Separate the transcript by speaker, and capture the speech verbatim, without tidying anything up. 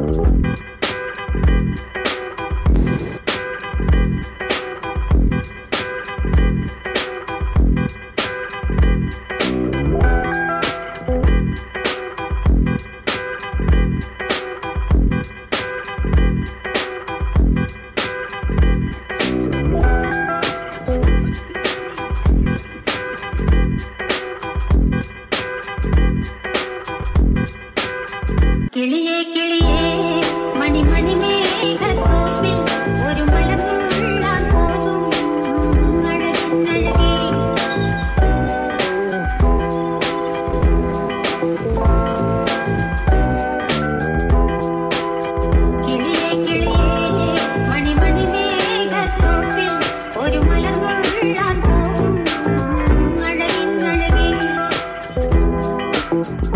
Speaker 1: കിളിയേ കിളിയേ മണി മണി മേഘത്തോപ്പിൽ ഒരു മലമുള്ളാൻ പോകും അഴകിനഴകി. കിളിയേ കിളിയേ മണി മണി മേഘത്തോപ്പിൽ ഒരു മലമുള്ളാൻ പോകും അഴകിനഴകി.